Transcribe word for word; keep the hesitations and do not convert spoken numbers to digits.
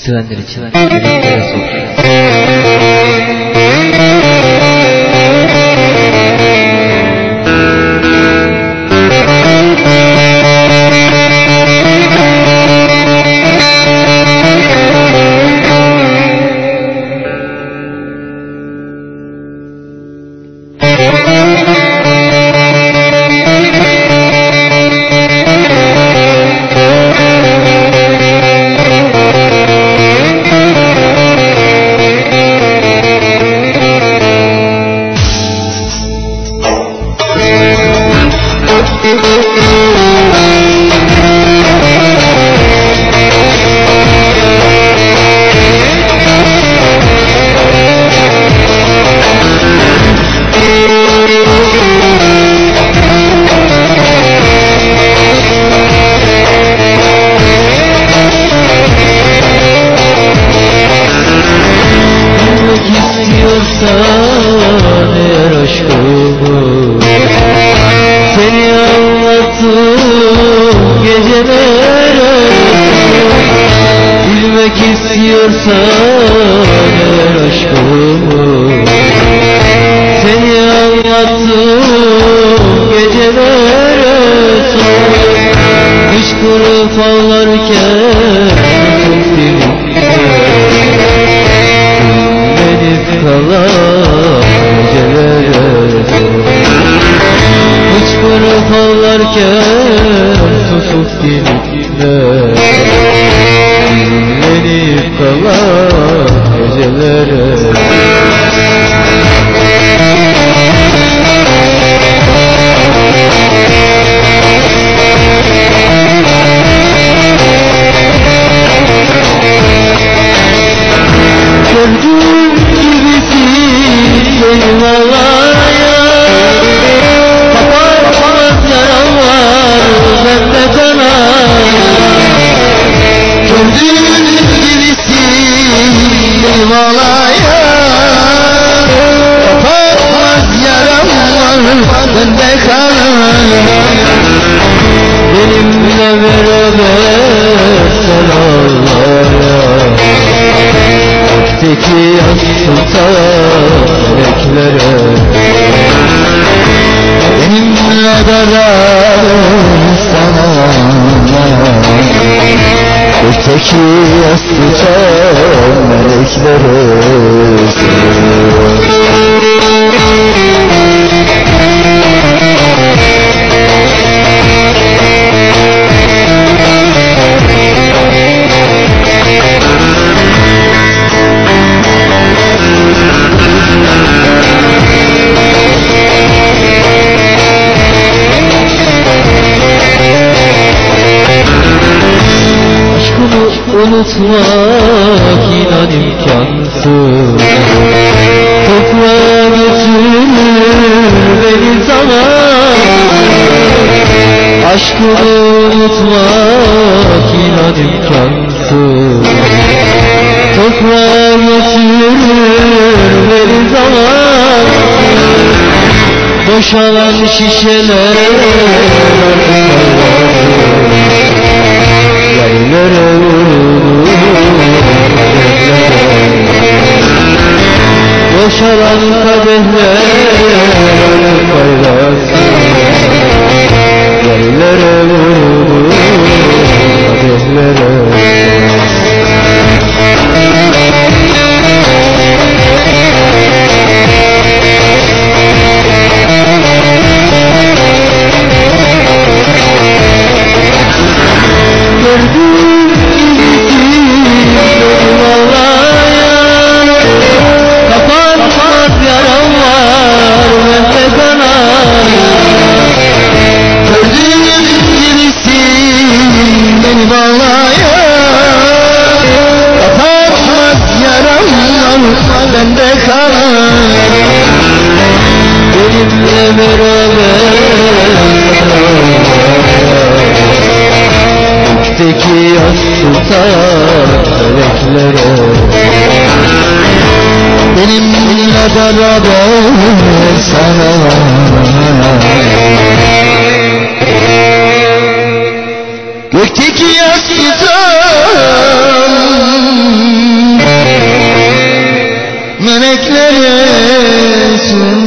sevenler için Yüreklere Sofrası. Eğer aşkımı seni anlattım gecelere, bilmek istiyorsan eğer aşkımı seni anlattım gecelere, kışkırıp ağlarken çok dilimde kalan gecelere, hıçkırıp ağlarken tutup dilimde dinlenip kalan gecelere. Gördüğüm gibisin benim alaya, kapanmaz yaram var bende kanar. Gördüğüm gibisin benim alaya, kapanmaz yaram var bende kanar. Benimle beraber sen ağlaya, Gökteki yansıtan meleklere, benimle beraber sana, gökteki yansıtan meleklere. Unutmak inan imkansız, toprağa götürür beni zaman. Aşkını unutmak inan imkansız, toprağa götürür beni zaman. Boşalan şişeler yerlere vurur, boşalan kadehler kayrasın, yerlere vurur kadehlere. Bende kalan benimle beraber, gökteki yansıtan meleklere, benimle beraber sana, gökteki yansıtan olsun